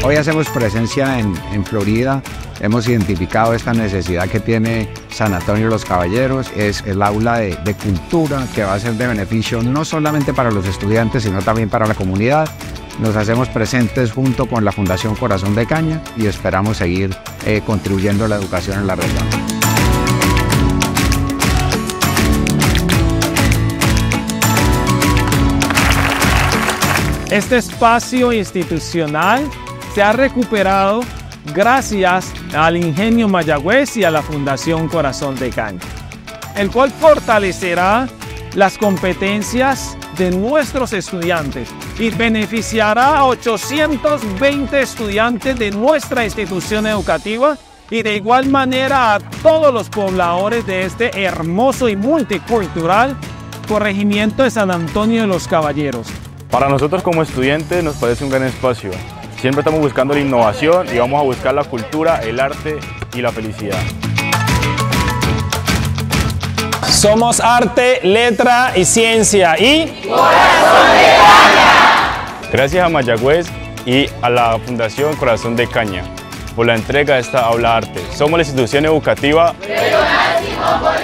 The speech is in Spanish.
Hoy hacemos presencia en Florida. Hemos identificado esta necesidad que tiene San Antonio de los Caballeros. Es el aula de cultura que va a ser de beneficio no solamente para los estudiantes, sino también para la comunidad. Nos hacemos presentes junto con la Fundación Corazón de Caña y esperamos seguir contribuyendo a la educación en la región. Este espacio institucional se ha recuperado gracias al Ingenio Mayagüez y a la Fundación Corazón de Caña, el cual fortalecerá las competencias de nuestros estudiantes y beneficiará a 820 estudiantes de nuestra institución educativa y de igual manera a todos los pobladores de este hermoso y multicultural corregimiento de San Antonio de los Caballeros. Para nosotros como estudiantes nos parece un gran espacio. Siempre estamos buscando la innovación y vamos a buscar la cultura, el arte y la felicidad. Somos arte, letra y ciencia y Corazón de Caña. Gracias a Mayagüez y a la Fundación Corazón de Caña por la entrega de esta aula arte. Somos la institución educativa regional Simón Bolívar.